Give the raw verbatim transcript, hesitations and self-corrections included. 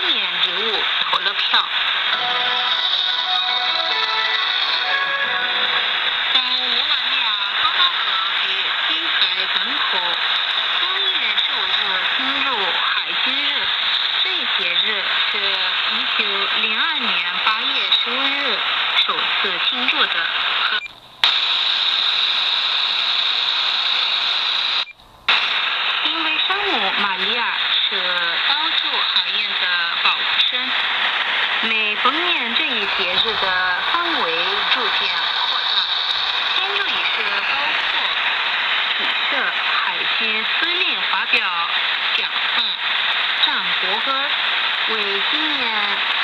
面人物投了票。在罗马尼亚高高河与黑海港口，商业受日进入海军日。这一节日是一九零二年八月十五日首次庆祝的。因为圣母玛利亚是高处海燕的保护神，每逢年这一节日的范围逐渐扩大。庆祝仪式包括体设海军司令发表讲话、唱国歌，为纪念